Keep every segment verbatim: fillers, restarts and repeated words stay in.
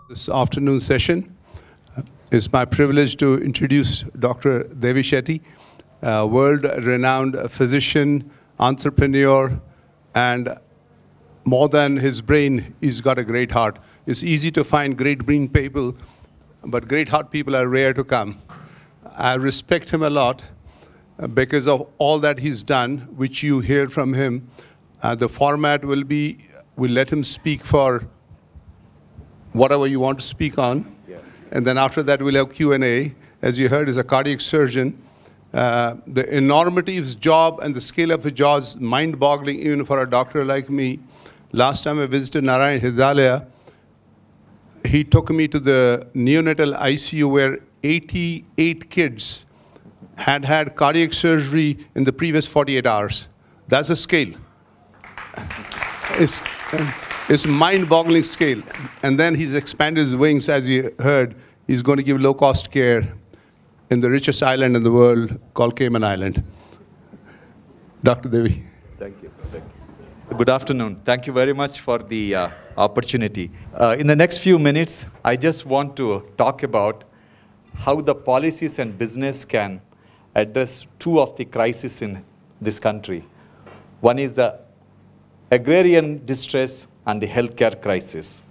This afternoon session. It's my privilege to introduce Doctor Devi Shetty, a world-renowned physician, entrepreneur, and more than his brain, he's got a great heart. It's easy to find great brain people, but great heart people are rare to come. I respect him a lot because of all that he's done, which you heard from him. Uh, the format will be, we'll let him speak for whatever you want to speak on. Yeah. And then after that, we'll have Q and A. As you heard, he's a cardiac surgeon. Uh, the enormity of his job and the scale of his job is mind-boggling even for a doctor like me. Last time I visited Narayana Health, he took me to the neonatal I C U where eighty-eight kids had had cardiac surgery in the previous forty-eight hours. That's a scale. It's, uh, it's mind-boggling scale. And then he's expanded his wings, as you heard. He's going to give low-cost care in the richest island in the world called Cayman Island. Doctor Devi. Thank you. Thank you. Good afternoon. Thank you very much for the uh, opportunity. Uh, in the next few minutes, I just want to talk about how the policies and business can address two of the crises in this country. One is the agrarian distress and the healthcare crisis.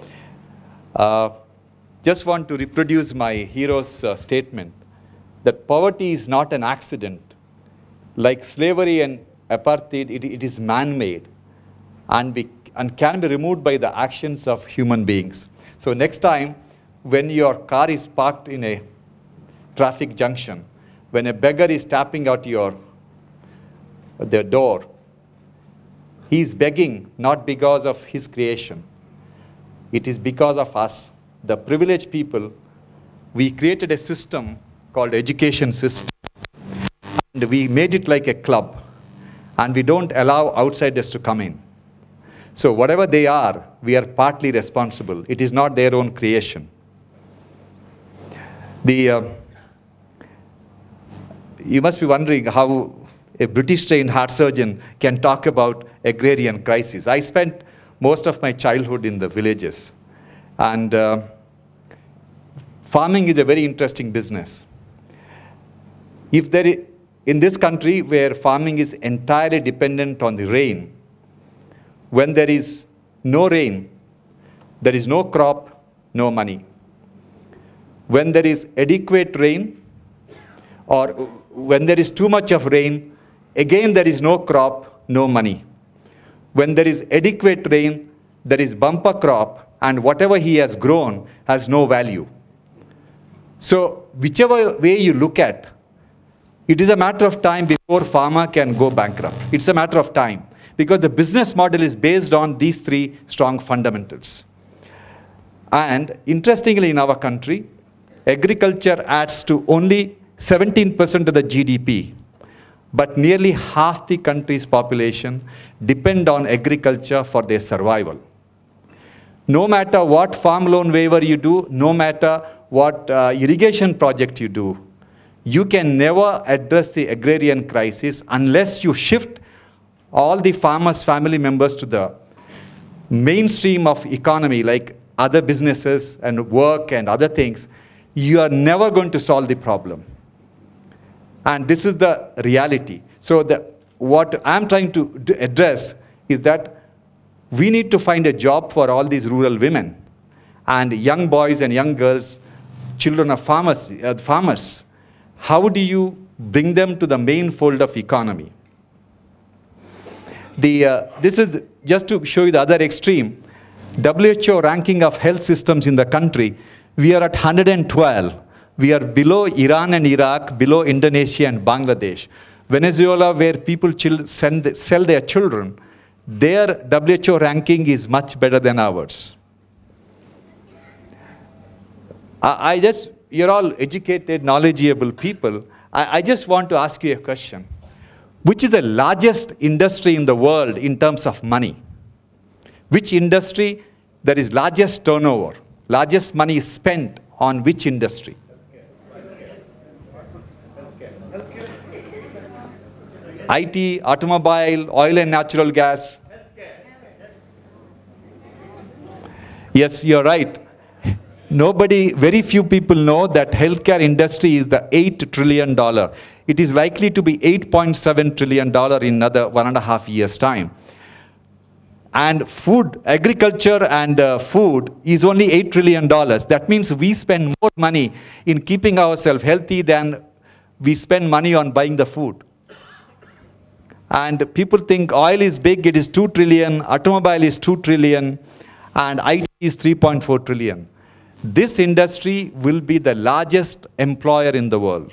Uh, just want to reproduce my hero's uh, statement that poverty is not an accident. Like slavery and apartheid, it, it is man-made and, be, and can be removed by the actions of human beings. So next time, when your car is parked in a traffic junction, when a beggar is tapping at your their door, he is begging not because of his creation. It is because of us, the privileged people. We created a system called education system. And we made it like a club. And we don't allow outsiders to come in. So whatever they are, we are partly responsible. It is not their own creation. The, uh, you must be wondering how a British-trained heart surgeon can talk about agrarian crisis. I spent most of my childhood in the villages. And uh, farming is a very interesting business. If there is, in this country where farming is entirely dependent on the rain, when there is no rain, there is no crop, no money. When there is adequate rain, or when there is too much of rain, again there is no crop, no money. When there is adequate rain, there is bumper crop, and whatever he has grown has no value. So whichever way you look at, it is a matter of time before farmer can go bankrupt. It's a matter of time, because the business model is based on these three strong fundamentals. And interestingly, in our country, agriculture adds to only seventeen percent of the G D P. But nearly half the country's population depend on agriculture for their survival. No matter what farm loan waiver you do, no matter what uh, irrigation project you do, you can never address the agrarian crisis unless you shift all the farmers' family members to the mainstream of economy, like other businesses and work and other things. You are never going to solve the problem. And this is the reality. So the, what I'm trying to address is that we need to find a job for all these rural women and young boys and young girls, children of farmers. Uh, farmers. How do you bring them to the main fold of economy? The, uh, this is just to show you the other extreme. W H O ranking of health systems in the country, we are at one hundred twelve. We are below Iran and Iraq, below Indonesia and Bangladesh. Venezuela, where people send, sell their children, their W H O ranking is much better than ours. I, I just, you're all educated, knowledgeable people. I, I just want to ask you a question. Which is the largest industry in the world in terms of money? Which industry there is largest turnover, largest money spent on which industry? I T, automobile, oil and natural gas. Yes, you're right. Nobody, very few people know that healthcare industry is the eight trillion dollar. It is likely to be eight point seven trillion dollar in another one and a half years' time. And food, agriculture and uh, food is only eight trillion dollars. That means we spend more money in keeping ourselves healthy than we spend money on buying the food. And people think oil is big, it is two trillion, automobile is two trillion, and I T is three point four trillion. This industry will be the largest employer in the world.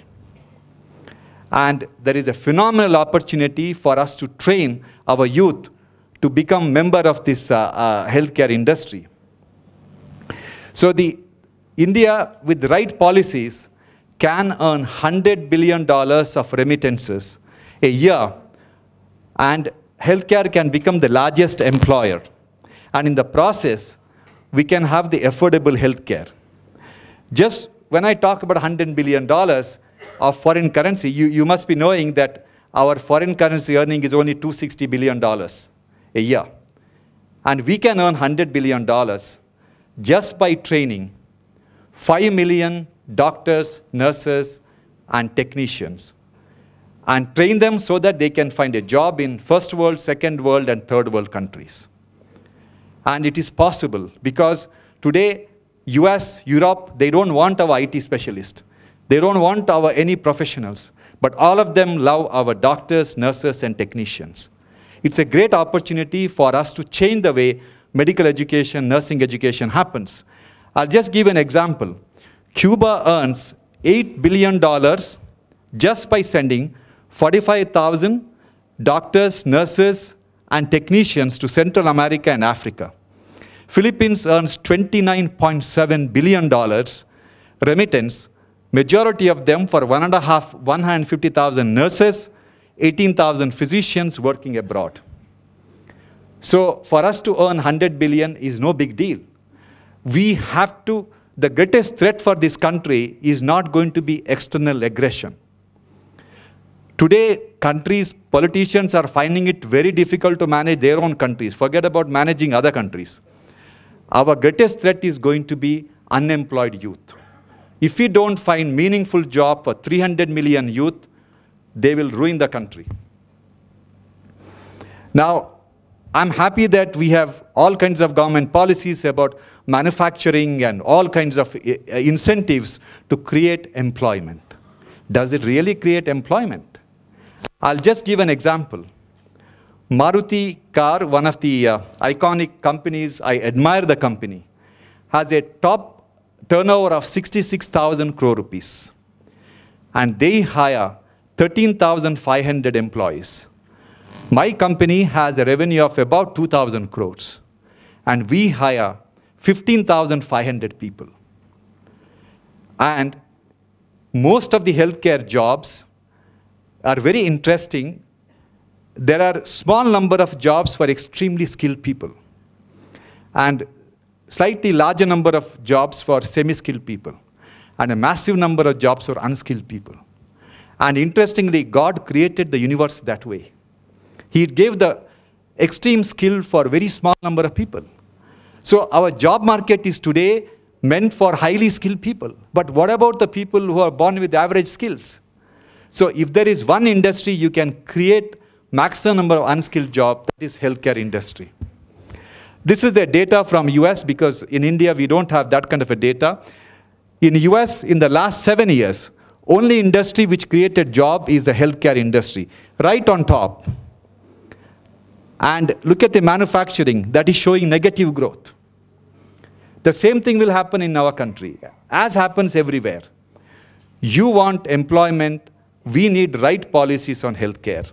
And there is a phenomenal opportunity for us to train our youth to become member of this uh, uh, healthcare industry. So the India, with the right policies, can earn one hundred billion dollars of remittances a year, and healthcare can become the largest employer. And in the process, we can have the affordable healthcare. Just when I talk about one hundred billion dollars of foreign currency, you, you must be knowing that our foreign currency earning is only two hundred sixty billion dollars a year. And we can earn one hundred billion dollars just by training five million doctors, nurses, and technicians, and train them so that they can find a job in first world, second world, and third world countries. And it is possible because today, U S, Europe, they don't want our I T specialists. They don't want our any professionals. But all of them love our doctors, nurses, and technicians. It's a great opportunity for us to change the way medical education, nursing education happens. I'll just give an example. Cuba earns eight billion dollars just by sending forty-five thousand doctors, nurses, and technicians to Central America and Africa. Philippines earns twenty-nine point seven billion dollars remittance, majority of them for one and a half, one hundred fifty thousand nurses, eighteen thousand physicians working abroad. So for us to earn one hundred billion is no big deal. We have to, the greatest threat for this country is not going to be external aggression. Today, countries, politicians are finding it very difficult to manage their own countries. Forget about managing other countries. Our greatest threat is going to be unemployed youth. If we don't find meaningful job for three hundred million youth, they will ruin the country. Now, I'm happy that we have all kinds of government policies about manufacturing and all kinds of incentives to create employment. Does it really create employment? I'll just give an example. Maruti car, one of the uh, iconic companies, I admire the company, has a top turnover of sixty-six thousand crore rupees. And they hire thirteen thousand five hundred employees. My company has a revenue of about two thousand crores. And we hire fifteen thousand five hundred people. And most of the healthcare jobs are very interesting. There are small number of jobs for extremely skilled people, and slightly larger number of jobs for semi-skilled people, and a massive number of jobs for unskilled people. And interestingly, God created the universe that way. He gave the extreme skill for a very small number of people. So our job market is today meant for highly skilled people. But what about the people who are born with average skills? So if there is one industry you can create maximum number of unskilled jobs, that is healthcare industry. This is the data from U S because in India we don't have that kind of a data. In U S, in the last seven years, only industry which created job is the healthcare industry, right on top. And look at the manufacturing, that is showing negative growth. The same thing will happen in our country, as happens everywhere. You want employment, we need right policies on healthcare.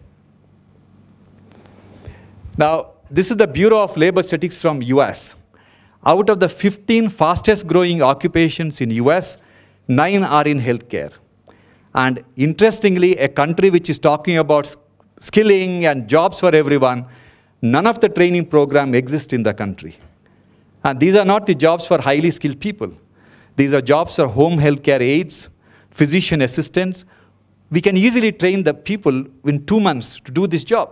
Now, this is the Bureau of Labor Statistics from U S. Out of the fifteen fastest growing occupations in U S, nine are in healthcare. And interestingly, a country which is talking about skilling and jobs for everyone, none of the training program exists in the country. And these are not the jobs for highly skilled people. These are jobs for home healthcare aides, physician assistants. We can easily train the people in two months to do this job.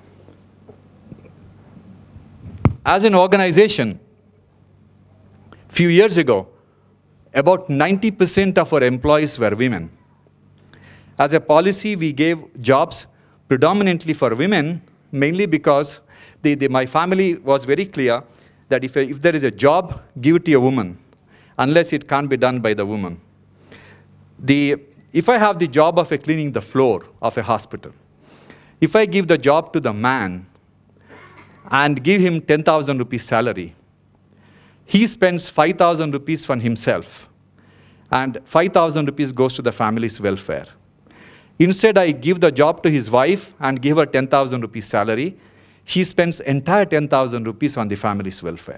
As an organization, few years ago, about ninety percent of our employees were women. As a policy, we gave jobs predominantly for women, mainly because the, the, my family was very clear that if, a, if there is a job, give it to a woman, unless it can't be done by the woman. The, if I have the job of a cleaning the floor of a hospital, if I give the job to the man and give him ten thousand rupees salary, he spends five thousand rupees for himself, and five thousand rupees goes to the family's welfare. Instead, I give the job to his wife and give her ten thousand rupees salary. She spends entire ten thousand rupees on the family's welfare.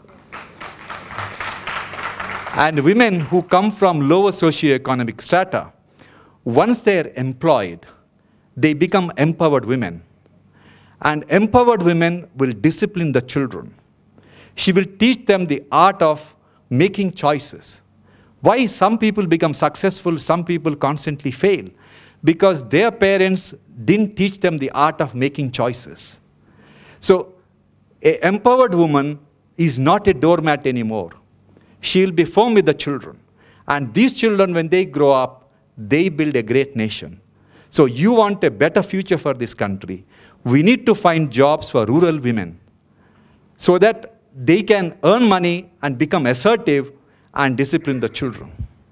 And women who come from lower socioeconomic strata, once they're employed, they become empowered women. And empowered women will discipline the children. She will teach them the art of making choices. Why some people become successful, some people constantly fail? Because their parents didn't teach them the art of making choices. So, an empowered woman is not a doormat anymore. She'll be firm with the children. And these children, when they grow up, they build a great nation. So you want a better future for this country. We need to find jobs for rural women so that they can earn money and become assertive and discipline the children.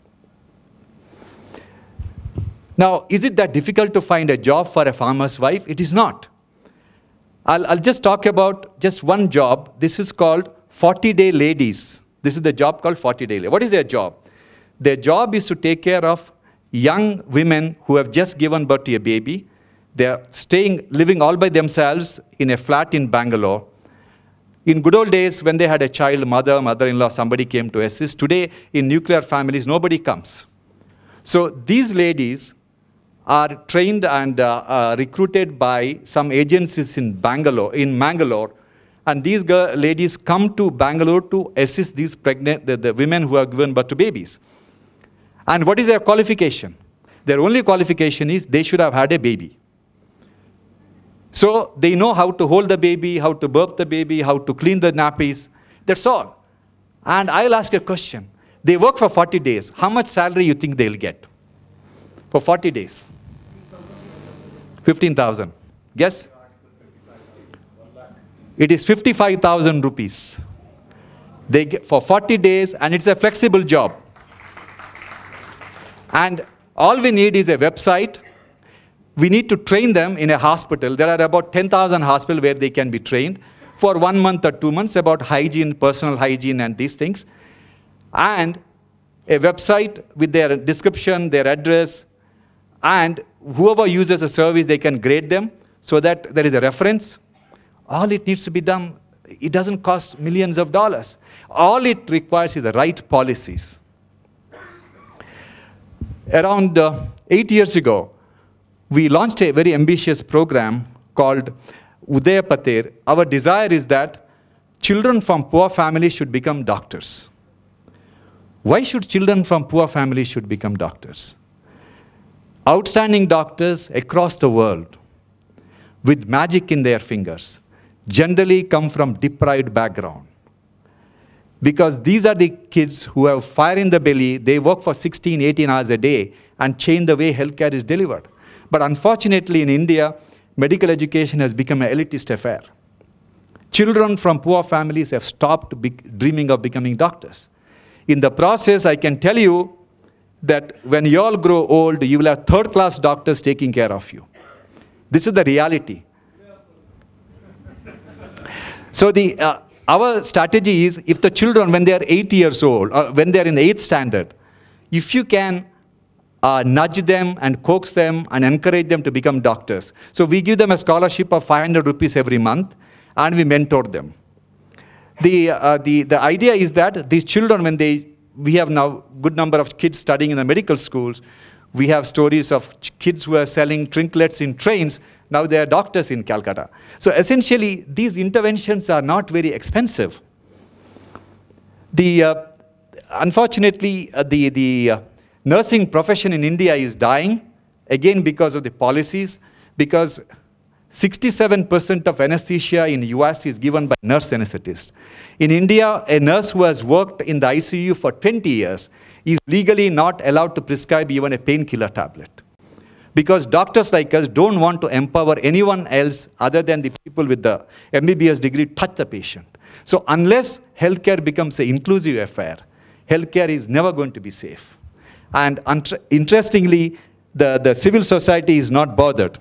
Now, is it that difficult to find a job for a farmer's wife? It is not. I'll, I'll just talk about just one job. This is called forty day ladies. This is the job called forty day ladies. What is their job? Their job is to take care of young women who have just given birth to a baby. They are staying, living all by themselves in a flat in Bangalore. In good old days, when they had a child, mother, mother-in-law, somebody came to assist. Today, in nuclear families, nobody comes. So these ladies are trained and uh, uh, recruited by some agencies in Bangalore, in Mangalore, and these girl, ladies come to Bangalore to assist these pregnant, the, the women who are given birth to babies. And what is their qualification? Their only qualification is they should have had a baby. So they know how to hold the baby, how to burp the baby, how to clean the nappies. That's all. And I'll ask a question. They work for forty days. How much salary you think they'll get? For forty days. fifteen thousand. Guess? It is fifty-five thousand rupees. They get for forty days, and it's a flexible job. And all we need is a website. We need to train them in a hospital. There are about ten thousand hospitals where they can be trained for one month or two months about hygiene, personal hygiene, and these things. And a website with their description, their address, and whoever uses a service, they can grade them so that there is a reference. All it needs to be done, it doesn't cost millions of dollars. All it requires is the right policies. Around uh, eight years ago, we launched a very ambitious program called Udaya Patir. Our desire is that children from poor families should become doctors. Why should children from poor families should become doctors? Outstanding doctors across the world with magic in their fingers generally come from deprived background. Because these are the kids who have fire in the belly, they work for sixteen, eighteen hours a day and change the way healthcare is delivered. But unfortunately in India, medical education has become an elitist affair. Children from poor families have stopped be dreaming of becoming doctors. In the process, I can tell you that when you all grow old, you will have third-class doctors taking care of you. This is the reality. So the, uh, our strategy is, if the children, when they are eight years old, or when they are in the eighth standard, if you can uh, nudge them and coax them and encourage them to become doctors. So we give them a scholarship of five hundred rupees every month, and we mentor them. The, uh, the, the idea is that these children, when they, we have now good number of kids studying in the medical schools. We have stories of kids who are selling trinkets in trains. Now they are doctors in Calcutta. So essentially, these interventions are not very expensive. The, uh, unfortunately, uh, the, the uh, nursing profession in India is dying, again because of the policies, because sixty-seven percent of anesthesia in the U S is given by nurse anesthetists. In India, a nurse who has worked in the I C U for twenty years is legally not allowed to prescribe even a painkiller tablet. Because doctors like us don't want to empower anyone else other than the people with the M B B S degree to touch the patient. So unless healthcare becomes an inclusive affair, healthcare is never going to be safe. And interestingly, the, the civil society is not bothered.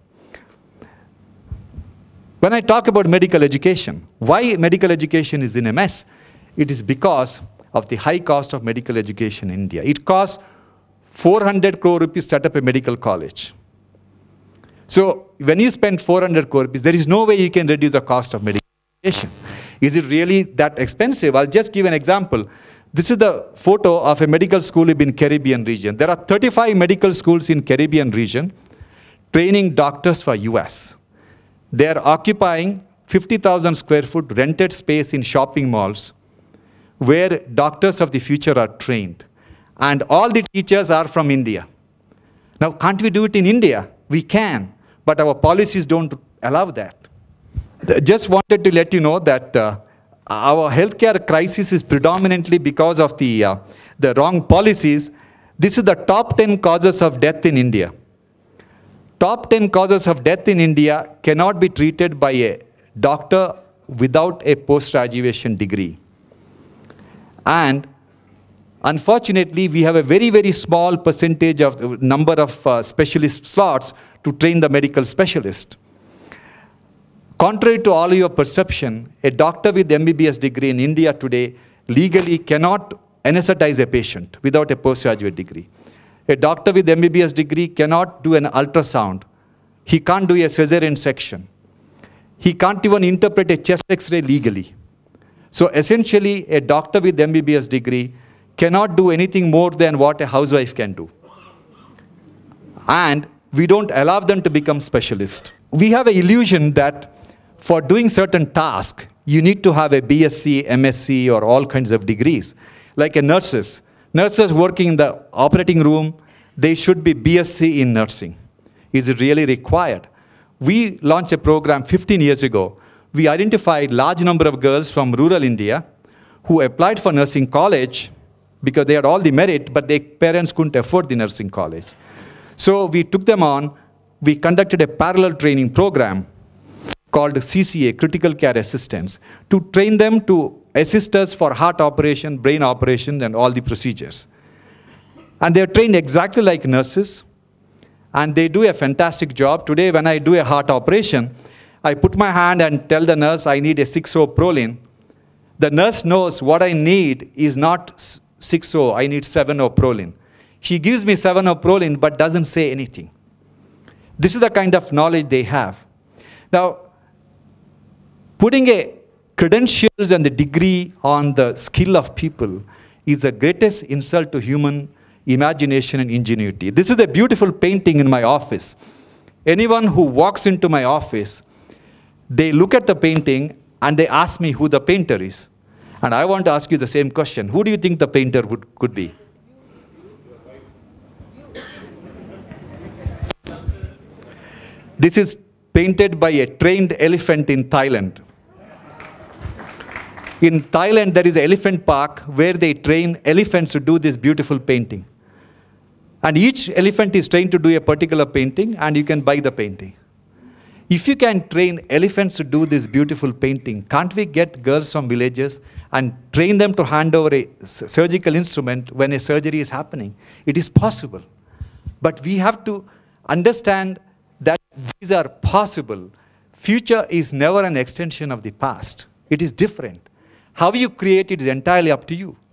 When I talk about medical education, why medical education is in a mess? It is because of the high cost of medical education in India. It costs four hundred crore rupees to set up a medical college. So when you spend four hundred crore rupees, there is no way you can reduce the cost of medical education. Is it really that expensive? I'll just give an example. This is the photo of a medical school in Caribbean region. There are thirty-five medical schools in Caribbean region training doctors for U S. They are occupying fifty thousand square foot rented space in shopping malls where doctors of the future are trained. And all the teachers are from India. Now, can't we do it in India? We can, but our policies don't allow that. Just wanted to let you know that uh, our healthcare crisis is predominantly because of the, uh, the wrong policies. This is the top ten causes of death in India. Top ten causes of death in India cannot be treated by a doctor without a post-graduation degree. And unfortunately, we have a very, very small percentage of the number of uh, specialist slots to train the medical specialist. Contrary to all your perception, a doctor with M B B S degree in India today legally cannot anesthetize a patient without a postgraduate degree. A doctor with M B B S degree cannot do an ultrasound. He can't do a cesarean section. He can't even interpret a chest X-ray legally. So essentially, a doctor with M B B S degree cannot do anything more than what a housewife can do. And we don't allow them to become specialists. We have an illusion that for doing certain tasks, you need to have a B S c, M S c, or all kinds of degrees. Like a nurses. Nurses working in the operating room, they should be B S c in nursing. Is it really required? We launched a program fifteen years ago. We identified a large number of girls from rural India who applied for nursing college because they had all the merit, but their parents couldn't afford the nursing college. So we took them on. We conducted a parallel training program called C C A, Critical Care Assistants, to train them to assist us for heart operation, brain operation, and all the procedures. And they're trained exactly like nurses, and they do a fantastic job. Today, when I do a heart operation, I put my hand and tell the nurse I need a six oh Prolin. The nurse knows what I need is not six oh, I need seven oh Prolin. She gives me seven oh Prolin, but doesn't say anything. This is the kind of knowledge they have. Now, putting a credentials and the degree on the skill of people is the greatest insult to human imagination and ingenuity. This is a beautiful painting in my office. Anyone who walks into my office, they look at the painting and they ask me who the painter is. And I want to ask you the same question. Who do you think the painter would, could be? This is painted by a trained elephant in Thailand. In Thailand, there is an elephant park where they train elephants to do this beautiful painting. And each elephant is trained to do a particular painting, and you can buy the painting. If you can train elephants to do this beautiful painting, can't we get girls from villages and train them to hand over a surgical instrument when a surgery is happening? It is possible. But we have to understand that these are possible. Future is never an extension of the past. It is different. How you create it is entirely up to you.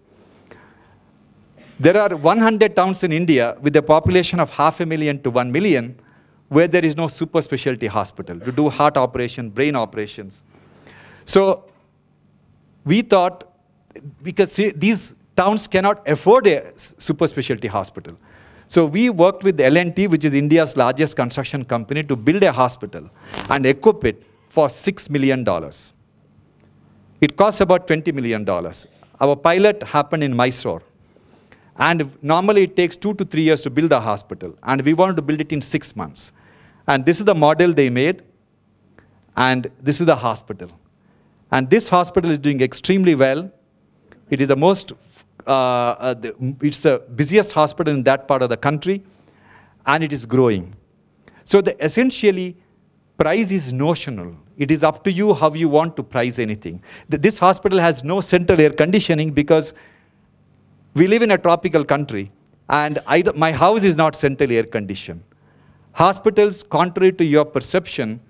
There are one hundred towns in India with a population of half a million to one million where there is no super specialty hospital to do heart operation, brain operations. So we thought, because these towns cannot afford a super specialty hospital. So we worked with L and T, which is India's largest construction company, to build a hospital and equip it for six million dollars. It costs about twenty million dollars. Our pilot happened in Mysore. And normally it takes two to three years to build a hospital. And we wanted to build it in six months. And this is the model they made. And this is the hospital. And this hospital is doing extremely well. It is the most, uh, uh, the, it's the busiest hospital in that part of the country. And it is growing. So the, essentially, price is notional. It is up to you how you want to price anything. This hospital has no central air conditioning because we live in a tropical country. And I, my house is not central air conditioned. Hospitals, contrary to your perception,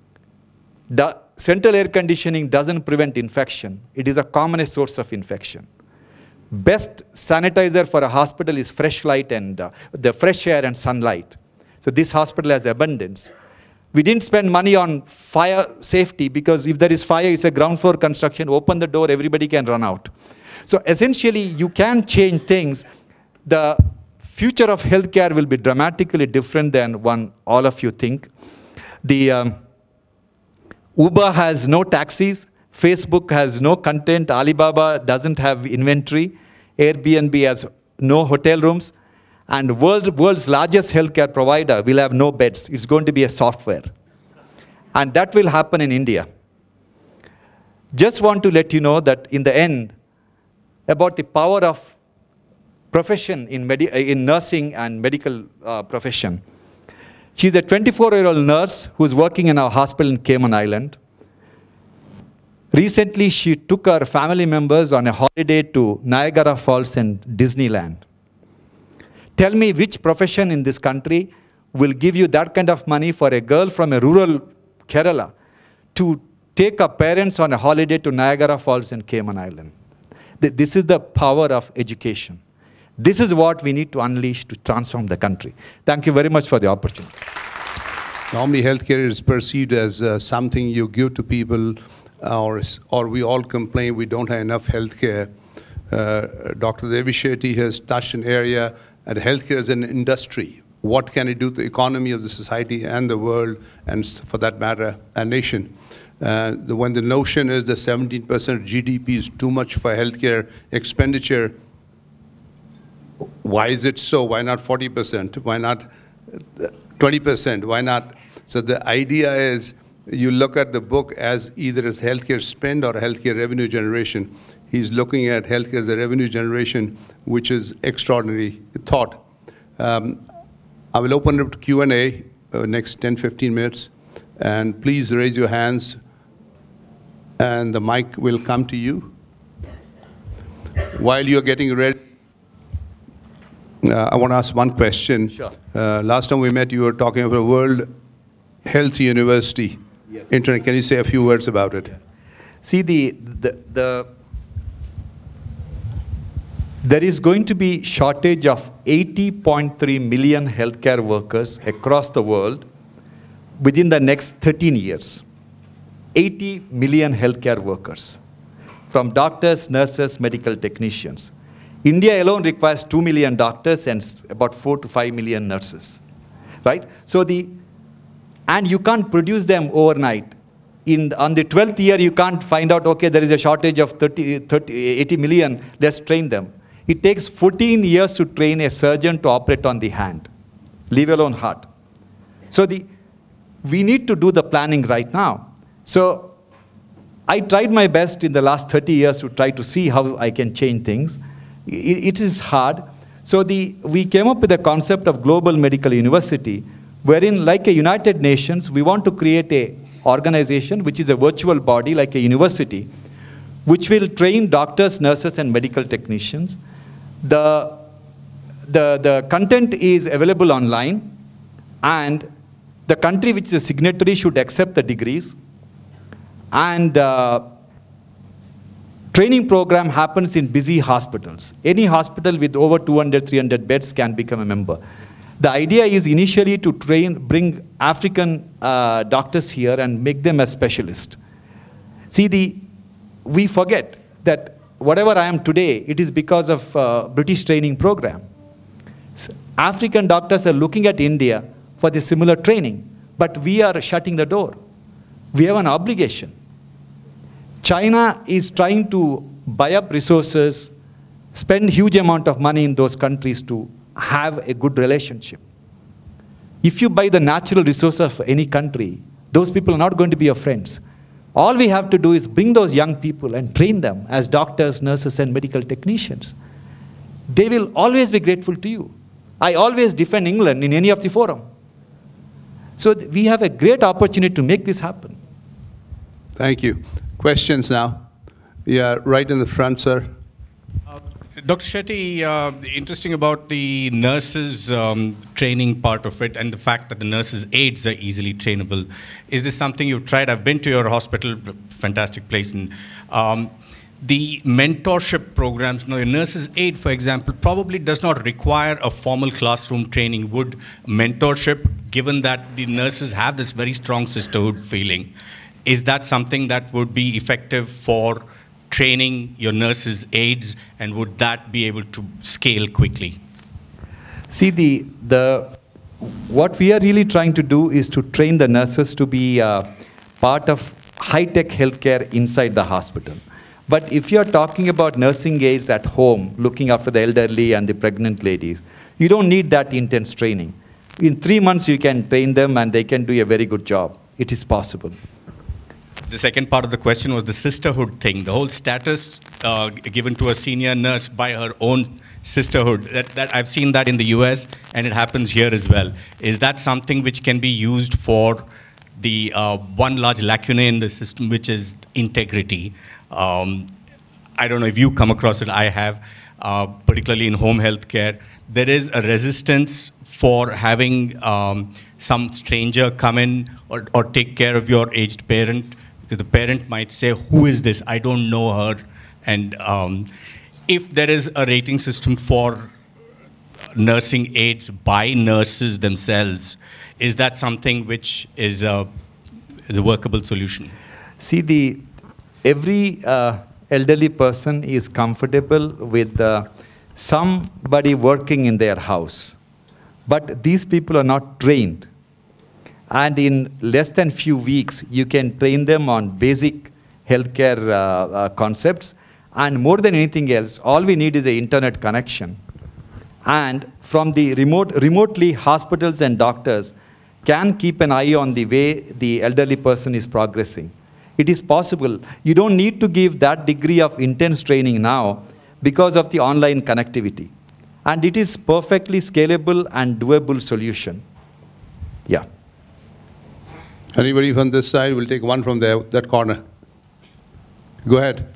the central air conditioning doesn't prevent infection. It is a commonest source of infection. Best sanitizer for a hospital is fresh light and uh, the fresh air and sunlight. So this hospital has abundance. We didn't spend money on fire safety because if there is fire, it's a ground floor construction. Open the door, everybody can run out. So essentially, you can change things. The future of healthcare will be dramatically different than one all of you think. The um, Uber has no taxis. Facebook has no content. Alibaba doesn't have inventory. Airbnb has no hotel rooms. And world, world's largest healthcare provider will have no beds. It's going to be a software. And that will happen in India. Just want to let you know that in the end, about the power of profession in, medi in nursing and medical uh, profession. She's a twenty-four-year-old nurse who's working in our hospital in Cayman Island. Recently, she took her family members on a holiday to Niagara Falls and Disneyland. Tell me which profession in this country will give you that kind of money for a girl from a rural Kerala to take her parents on a holiday to Niagara Falls and Cayman Island. This is the power of education. This is what we need to unleash to transform the country. Thank you very much for the opportunity. Normally, healthcare is perceived as uh, something you give to people, uh, or, or we all complain we don't have enough healthcare. Uh, Doctor Devi Shetty has touched an area, and healthcare is an industry. What can it do to the economy of the society and the world, and for that matter, a nation? Uh, the, when the notion is that seventeen percent of G D P is too much for healthcare expenditure, why is it so? Why not forty percent? Why not twenty percent? Why not? So the idea is you look at the book as either as healthcare spend or healthcare revenue generation. He's looking at healthcare as a revenue generation, which is extraordinary thought. Um, I will open it up to Q and A uh, next ten, fifteen minutes. And please raise your hands, and the mic will come to you. While you're getting ready, uh, I want to ask one question. Sure. Uh, last time we met, you were talking about World Health University. Yes. Internet. Can you say a few words about it? Yeah. See, the, the, the, there is going to be shortage of eighty point three million healthcare workers across the world within the next thirteen years. eighty million healthcare workers, from doctors, nurses, medical technicians. India alone requires two million doctors and about four to five million nurses, right? So the, and you can't produce them overnight. In, on the twelfth year, you can't find out, okay, there is a shortage of thirty, thirty, eighty million, let's train them. It takes fourteen years to train a surgeon to operate on the hand, leave alone heart. So the, we need to do the planning right now. So I tried my best in the last thirty years to try to see how I can change things. It, it is hard. So the, we came up with a concept of global medical university, wherein, like a United Nations, we want to create a organization which is a virtual body like a university, which will train doctors, nurses, and medical technicians. The, the, the content is available online, and the country which is a signatory should accept the degrees. And uh, training program happens in busy hospitals. Any hospital with over two hundred, three hundred beds can become a member. The idea is initially to train, bring African uh, doctors here and make them a specialist. See, the, we forget that whatever I am today, it is because of uh, British training program. So African doctors are looking at India for the similar training, but we are shutting the door. We have an obligation. China is trying to buy up resources, spend huge amount of money in those countries to have a good relationship. If you buy the natural resource of any country, those people are not going to be your friends. All we have to do is bring those young people and train them as doctors, nurses, and medical technicians. They will always be grateful to you. I always defend England in any of the forum. So we have a great opportunity to make this happen. Thank you. Questions now? Yeah, right in the front, sir. Uh, Doctor Shetty, uh, interesting about the nurses um, training part of it and the fact that the nurses' aides are easily trainable. Is this something you've tried? I've been to your hospital, fantastic place. And, um, the mentorship programs, now a nurse's aide, for example, probably does not require a formal classroom training. Would mentorship, given that the nurses have this very strong sisterhood feeling, is that something that would be effective for training your nurses' aides, and would that be able to scale quickly? See, the, the, what we are really trying to do is to train the nurses to be uh, part of high-tech healthcare inside the hospital. But if you're talking about nursing aides at home, looking after the elderly and the pregnant ladies, you don't need that intense training. In three months, you can train them and they can do a very good job. It is possible. The second part of the question was the sisterhood thing, the whole status uh, given to a senior nurse by her own sisterhood. That, that I've seen that in the U S and it happens here as well. Is that something which can be used for the uh, one large lacuna in the system, which is integrity? Um, I don't know if you come across it, I have, uh, particularly in home health care. There is a resistance for having um, some stranger come in or, or take care of your aged parent, because the parent might say, who is this? I don't know her. And um, if there is a rating system for nursing aides by nurses themselves, is that something which is a, is a workable solution? See, the every uh, elderly person is comfortable with uh, somebody working in their house. But these people are not trained. And in less than few weeks, you can train them on basic healthcare uh, uh, concepts. And more than anything else, all we need is an internet connection. And from the remote, remotely, hospitals and doctors can keep an eye on the way the elderly person is progressing. It is possible. You don't need to give that degree of intense training now because of the online connectivity. And it is perfectly scalable and doable solution. Yeah. Anybody from this side? We'll take one from there, that corner. Go ahead.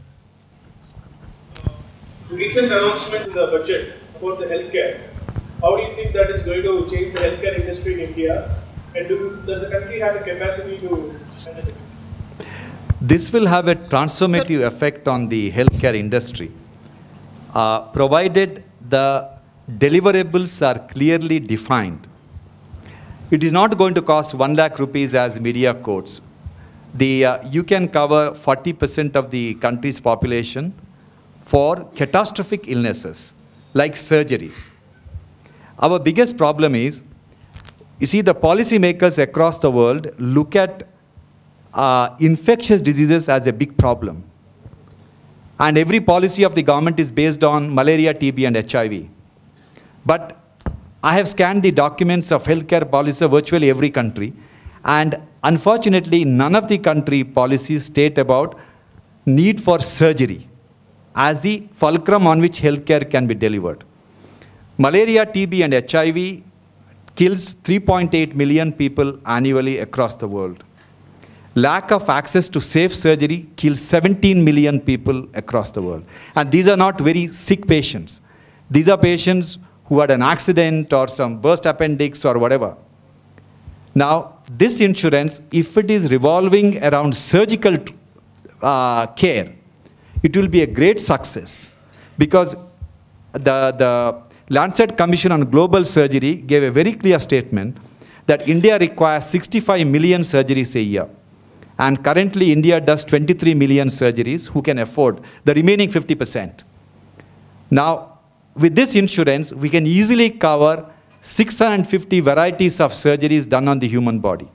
The recent announcement in the budget about the healthcare, how do you think that is going to change the healthcare industry in India? And do, does the country have a capacity to handle it? This will have a transformative Sir. effect on the healthcare industry, uh, provided the deliverables are clearly defined. It is not going to cost one lakh rupees as media quotes. The, uh, you can cover forty percent of the country's population for catastrophic illnesses, like surgeries. Our biggest problem is, you see, the policymakers across the world look at uh, infectious diseases as a big problem. And every policy of the government is based on malaria, T B, and H I V. But I have scanned the documents of healthcare policy of virtually every country, and unfortunately, none of the country policies state about need for surgery as the fulcrum on which healthcare can be delivered. Malaria, T B, and H I V kills three point eight million people annually across the world. Lack of access to safe surgery kills seventeen million people across the world. And these are not very sick patients. These are patients who had an accident or some burst appendix or whatever. Now, this insurance, if it is revolving around surgical uh, care, it will be a great success, because the, the Lancet Commission on Global Surgery gave a very clear statement that India requires sixty-five million surgeries a year. And currently, India does twenty-three million surgeries. Who can afford the remaining fifty percent? Now, with this insurance, we can easily cover six hundred fifty varieties of surgeries done on the human body.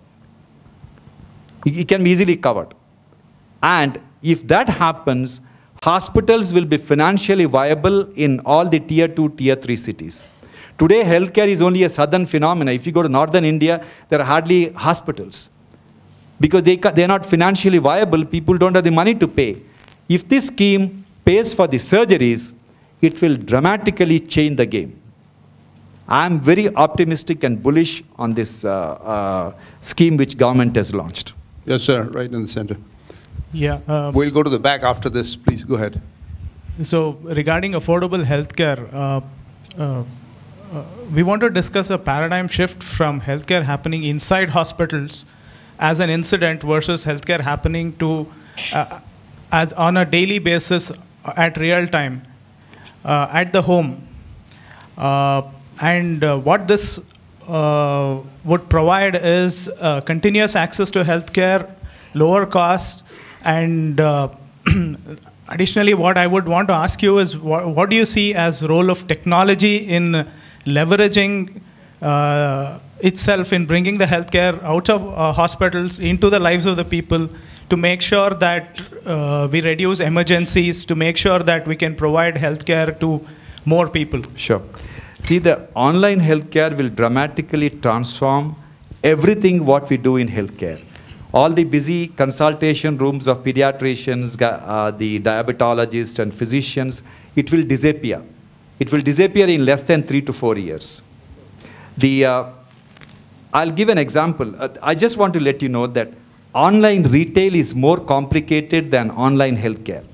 It can be easily covered. And if that happens, hospitals will be financially viable in all the tier two, tier three cities. Today, healthcare is only a southern phenomenon. If you go to northern India, there are hardly hospitals. Because they, they're not financially viable, people don't have the money to pay. If this scheme pays for the surgeries, it will dramatically change the game. I'm very optimistic and bullish on this uh, uh, scheme which government has launched. Yes, sir, right in the center. Yeah. Uh, We'll go to the back after this. Please go ahead. So regarding affordable healthcare, uh, uh, uh, we want to discuss a paradigm shift from healthcare happening inside hospitals as an incident versus healthcare happening to uh, as on a daily basis at real time uh, at the home. Uh, and uh, what this uh, would provide is uh, continuous access to healthcare, lower cost, and uh, additionally, what I would want to ask you is, what, what do you see as role of technology in leveraging uh, itself in bringing the healthcare out of uh, hospitals into the lives of the people to make sure that uh, we reduce emergencies, to make sure that we can provide healthcare to more people? Sure. See, the online healthcare will dramatically transform everything what we do in healthcare. All the busy consultation rooms of pediatricians, uh, the diabetologists and physicians, it will disappear. It will disappear in less than three to four years. The, uh, I'll give an example. Uh, I just want to let you know that online retail is more complicated than online healthcare.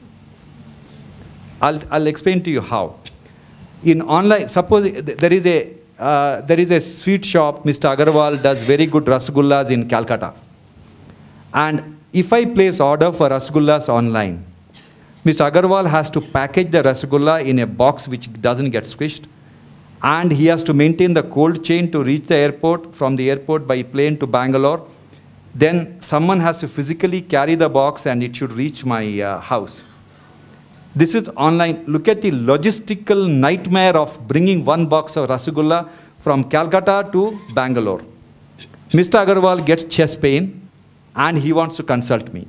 I'll, I'll explain to you how. In online, suppose there is a, uh, there is a sweet shop, Mister Agarwal does very good rasgullas in Calcutta. And if I place order for rasgullas online, Mister Agarwal has to package the rasgulla in a box which doesn't get squished. And he has to maintain the cold chain to reach the airport, from the airport by plane to Bangalore. Then someone has to physically carry the box and it should reach my uh, house. This is online. Look at the logistical nightmare of bringing one box of rasgulla from Calcutta to Bangalore. Mister Agarwal gets chest pain and he wants to consult me.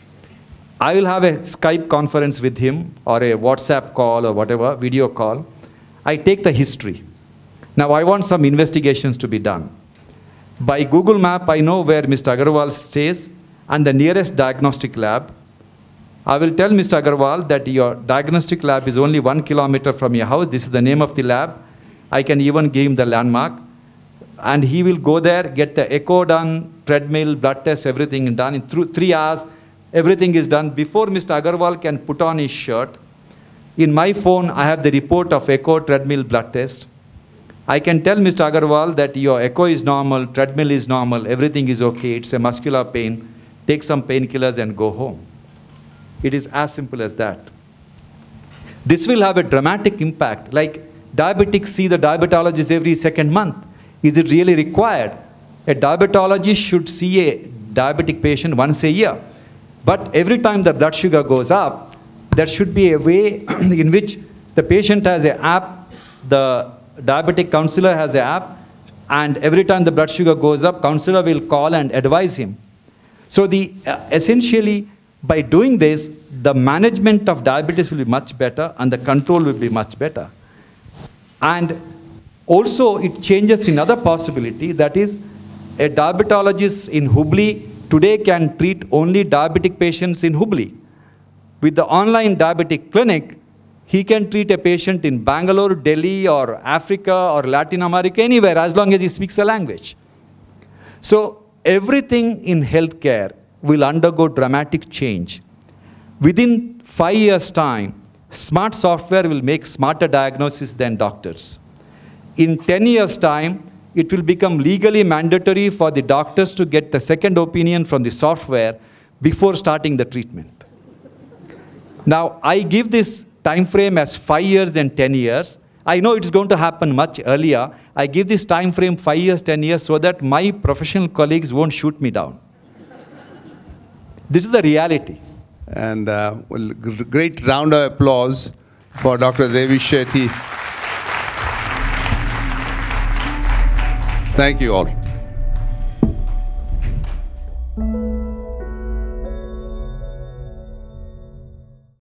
I will have a Skype conference with him or a WhatsApp call or whatever, video call. I take the history. Now I want some investigations to be done. By Google Map, I know where Mister Agarwal stays and the nearest diagnostic lab. I will tell Mister Agarwal that your diagnostic lab is only one kilometer from your house. This is the name of the lab. I can even give him the landmark. And he will go there, get the echo done, treadmill, blood test, everything done. In th three hours, everything is done. Before Mister Agarwal can put on his shirt, in my phone, I have the report of echo, treadmill, blood test. I can tell Mister Agarwal that your echo is normal, treadmill is normal, everything is okay, it's a muscular pain. Take some painkillers and go home. It is as simple as that. This will have a dramatic impact. Like diabetics see the diabetologist every second month. Is it really required? A diabetologist should see a diabetic patient once a year. But every time the blood sugar goes up, there should be a way in which the patient has an app, the diabetic counselor has an app, and every time the blood sugar goes up, counselor will call and advise him. So the, uh, essentially, by doing this, the management of diabetes will be much better and the control will be much better. And also, it changes another possibility, that is, a diabetologist in Hubli today can treat only diabetic patients in Hubli. With the online diabetic clinic, he can treat a patient in Bangalore, Delhi, or Africa, or Latin America, anywhere, as long as he speaks the language. So, everything in healthcare will undergo dramatic change. Within five years' time, smart software will make smarter diagnosis than doctors. In ten years' time, it will become legally mandatory for the doctors to get the second opinion from the software before starting the treatment. Now, I give this time frame as five years and ten years. I know it's going to happen much earlier. I give this time frame five years, ten years, so that my professional colleagues won't shoot me down. This is the reality. And uh, well, great round of applause for Doctor Devi Shetty. Thank you all.